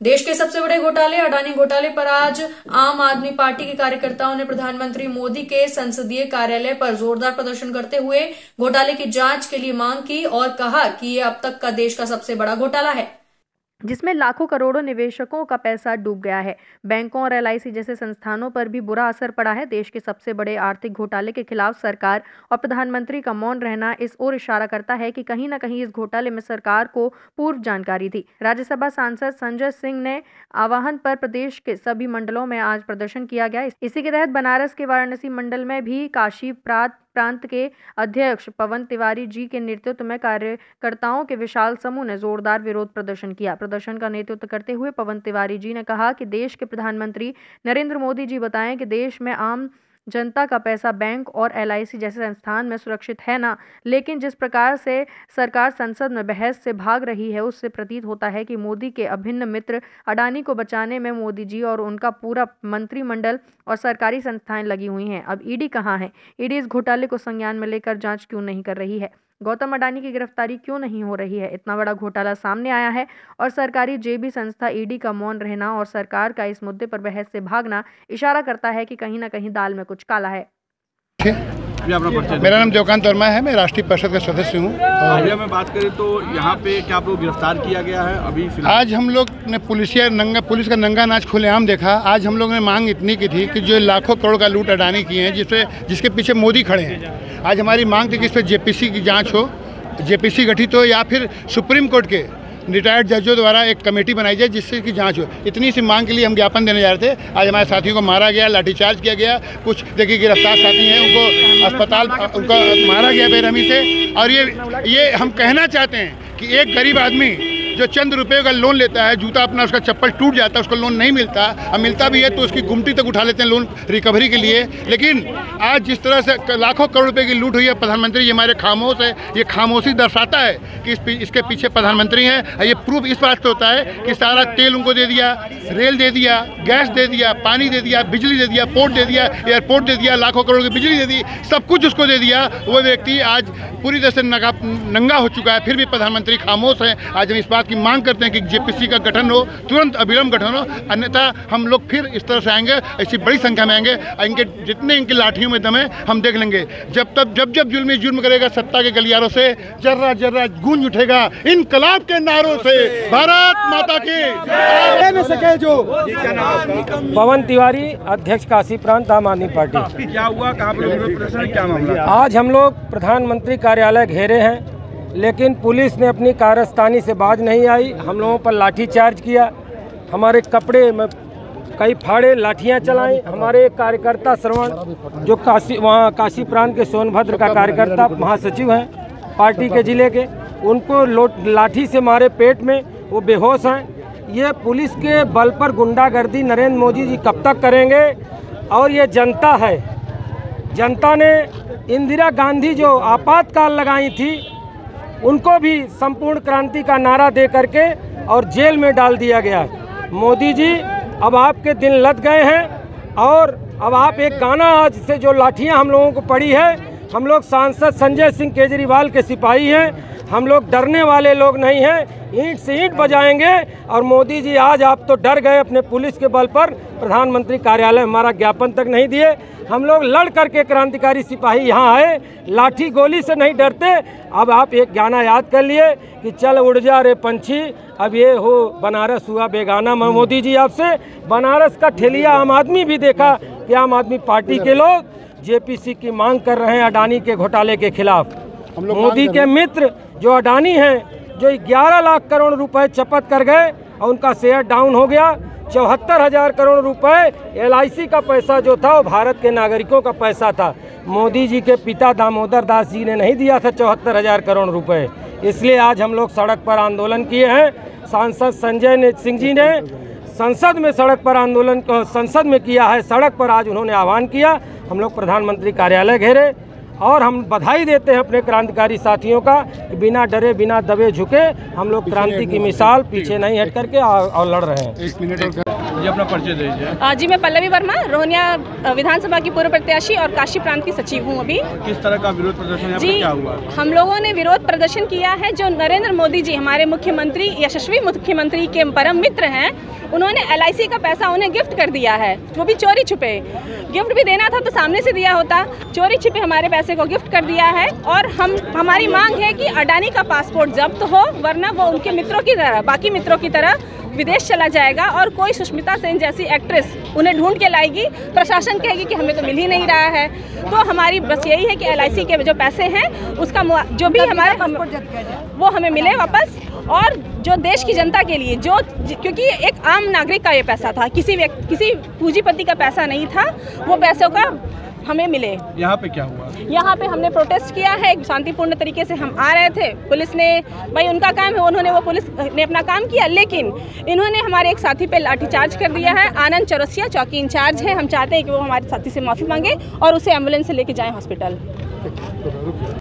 देश के सबसे बड़े घोटाले अडानी घोटाले पर आज आम आदमी पार्टी के कार्यकर्ताओं ने प्रधानमंत्री मोदी के संसदीय कार्यालय पर जोरदार प्रदर्शन करते हुए घोटाले की जांच के लिए मांग की और कहा कि ये अब तक का देश का सबसे बड़ा घोटाला है, जिसमें लाखों करोड़ों निवेशकों का पैसा डूब गया है। बैंकों और LIC जैसे संस्थानों पर भी बुरा असर पड़ा है। देश के सबसे बड़े आर्थिक घोटाले के खिलाफ सरकार और प्रधानमंत्री का मौन रहना इस ओर इशारा करता है कि कहीं न कहीं इस घोटाले में सरकार को पूर्व जानकारी थी। राज्यसभा सांसद संजय सिंह ने आह्वान पर प्रदेश के सभी मंडलों में आज प्रदर्शन किया गया। इसी के तहत बनारस के वाराणसी मंडल में भी काशी प्रांत के अध्यक्ष पवन तिवारी जी के नेतृत्व में कार्यकर्ताओं के विशाल समूह ने जोरदार विरोध प्रदर्शन किया। प्रदर्शन का नेतृत्व करते हुए पवन तिवारी जी ने कहा कि देश के प्रधानमंत्री नरेंद्र मोदी जी बताएं कि देश में आम जनता का पैसा बैंक और LIC जैसे संस्थान में सुरक्षित है ना, लेकिन जिस प्रकार से सरकार संसद में बहस से भाग रही है उससे प्रतीत होता है कि मोदी के अभिन्न मित्र अडानी को बचाने में मोदी जी और उनका पूरा मंत्रिमंडल और सरकारी संस्थाएं लगी हुई हैं। अब ED कहाँ है? ED इस घोटाले को संज्ञान में लेकर जांच क्यों नहीं कर रही है? गौतम अडानी की गिरफ्तारी क्यों नहीं हो रही है? इतना बड़ा घोटाला सामने आया है और सरकारी जेबी संस्था ED का मौन रहना और सरकार का इस मुद्दे पर बहस से भागना इशारा करता है कि कहीं न कहीं दाल में कुछ काला है। मेरा नाम देवकांत वर्मा है, मैं राष्ट्रीय परिषद का सदस्य हूँ। और में बात करें तो यहाँ पे क्या आप लोग गिरफ्तार किया गया है अभी? आज हम लोग ने पुलिस का नंगा नाच खुलेआम देखा। आज हम लोग ने मांग इतनी की थी कि जो लाखों करोड़ का लूट अडानी किए हैं, जिसके पीछे मोदी खड़े हैं। आज हमारी मांग थी कि इस पर JPC की जाँच हो, JPC गठित हो या फिर सुप्रीम कोर्ट के रिटायर्ड जजों द्वारा एक कमेटी बनाई जाए जिससे की जांच हो। इतनी सी मांग के लिए हम ज्ञापन देने जा रहे थे। आज हमारे साथियों को मारा गया, लाठीचार्ज किया गया। कुछ देखिए गिरफ्तार साथी हैं, उनको अस्पताल उनको मारा गया बेरहमी से। और ये हम कहना चाहते हैं कि एक गरीब आदमी जो चंद रुपये का लोन लेता है, जूता अपना उसका चप्पल टूट जाता है, उसको लोन नहीं मिलता, अब मिलता भी है तो उसकी गुमटी तक उठा लेते हैं लोन रिकवरी के लिए। लेकिन आज जिस तरह से लाखों करोड़ रुपए की लूट हुई है, प्रधानमंत्री जी हमारे खामोश है। ये खामोशी दर्शाता है कि इसके पीछे प्रधानमंत्री हैं। ये प्रूफ इस बात से होता है कि सारा तेल उनको दे दिया, रेल दे दिया, गैस दे दिया, पानी दे दिया, बिजली दे दिया, पोर्ट दे दिया, एयरपोर्ट दे दिया, लाखों करोड़ की बिजली दे दी, सब कुछ उसको दे दिया। वो व्यक्ति आज पूरी तरह से नंगा हो चुका है, फिर भी प्रधानमंत्री खामोश है। आज हम इस बात की मांग करते हैं कि JPC का गठन हो, तुरंत अविलंब गठन हो, अन्यथा हम लोग फिर इस तरह से आएंगे, ऐसी बड़ी संख्या में आएंगे। इनके जितने इनकी लाठियों में दम है हम देख लेंगे। जब जुल्म करेगा सत्ता के गलियारों से जर्रा जर्रा गूंज उठेगा इनकलाब के नारों से। भारत माता की पवन तिवारी, अध्यक्ष काशी प्रांत आम आदमी पार्टी। क्या हुआ, कहाँ पर क्या मामला? आज हम लोग प्रधानमंत्री कार्यालय घेरे हैं, लेकिन पुलिस ने अपनी कारस्तानी से बाज नहीं आई। हम लोगों पर लाठीचार्ज किया, हमारे कपड़े में कई फाड़े, लाठियां चलाई। हमारे एक कार्यकर्ता श्रवण जो काशी प्रांत के सोनभद्र का कार्यकर्ता महासचिव हैं पार्टी के जिले के, उनको लाठी से मारे पेट में, वो बेहोश हैं। ये पुलिस के बल पर गुंडागर्दी नरेंद्र मोदी जी कब तक करेंगे? और ये जनता है, जनता ने इंदिरा गांधी जो आपातकाल लगाई थी उनको भी संपूर्ण क्रांति का नारा दे करके और जेल में डाल दिया गया। मोदी जी अब आपके दिन लद गए हैं और अब आप एक गाना, आज से जो लाठियां हम लोगों को पड़ी है, हम लोग सांसद संजय सिंह केजरीवाल के सिपाही हैं। हम लोग डरने वाले लोग नहीं हैं, ईंट से ईंट बजाएंगे। और मोदी जी आज आप तो डर गए अपने पुलिस के बल पर, प्रधानमंत्री कार्यालय हमारा ज्ञापन तक नहीं दिए। हम लोग लड़ करके क्रांतिकारी सिपाही यहाँ आए, लाठी गोली से नहीं डरते। अब आप एक गाना याद कर लिए कि चल उड़ जा रे पंछी, अब ये हो बनारस हुआ बेगाना। मोदी जी आपसे बनारस का ठेलिया आम आदमी भी देखा कि आम आदमी पार्टी के लोग JPC की मांग कर रहे हैं अडानी के घोटाले के खिलाफ। मोदी के मित्र जो अडानी हैं, जो 11 लाख करोड़ रुपए चपत कर गए और उनका शेयर डाउन हो गया। 74,000 करोड़ रुपए LIC का पैसा जो था वो भारत के नागरिकों का पैसा था। मोदी जी के पिता दामोदर दास जी ने नहीं दिया था 74,000 करोड़ रुपए। इसलिए आज हम लोग सड़क पर आंदोलन किए हैं। सांसद संजय सिंह जी ने संसद में सड़क पर आंदोलन संसद में किया है, सड़क पर आज उन्होंने आह्वान किया। हम लोग प्रधानमंत्री कार्यालय घेरे और हम बधाई देते हैं अपने क्रांतिकारी साथियों का कि बिना डरे बिना दबे झुके हम लोग क्रांति की मिसाल पीछे नहीं हट करके और लड़ रहे हैं। 1 मिनट जी अपना परिचय दीजिए। जी मैं पल्लवी वर्मा, रोहनिया विधानसभा की पूर्व प्रत्याशी और काशी प्रांत की सचिव हूँ अभी। किस तरह का विरोध प्रदर्शन यहाँ पे जी क्या हुआ? हम लोगों ने विरोध प्रदर्शन किया है। जो नरेंद्र मोदी जी हमारे मुख्यमंत्री, यशस्वी मुख्यमंत्री के परम मित्र हैं, उन्होंने LIC का पैसा उन्हें गिफ्ट कर दिया है, वो भी चोरी छुपे। गिफ्ट भी देना था तो सामने से दिया होता, चोरी छिपे हमारे पैसे को गिफ्ट कर दिया है। और हमारी मांग है कि अडानी का पासपोर्ट जब्त हो, वरना वो उनके मित्रों की तरह, बाकी मित्रों की तरह विदेश चला जाएगा और कोई सुष्मिता सेन जैसी एक्ट्रेस उन्हें ढूंढ के लाएगी। प्रशासन कहेगी कि हमें तो मिल ही नहीं रहा है। तो हमारी बस यही है कि LIC के जो पैसे हैं उसका जो भी हमारे वो हमें मिले वापस। और जो देश की जनता के लिए क्योंकि एक आम नागरिक का ये पैसा था, किसी पूंजीपति का पैसा नहीं था, वो पैसों का हमें मिले। यहाँ पे क्या हुआ? यहाँ पे हमने प्रोटेस्ट किया है, शांतिपूर्ण तरीके से हम आ रहे थे। पुलिस ने, भाई उनका काम है, पुलिस ने अपना काम किया, लेकिन इन्होंने हमारे एक साथी पे लाठीचार्ज कर दिया है। आनंद चौरसिया चौकी इंचार्ज है, हम चाहते हैं कि वो हमारे साथी से माफ़ी मांगे और उसे एम्बुलेंस से लेके जाएं हॉस्पिटल।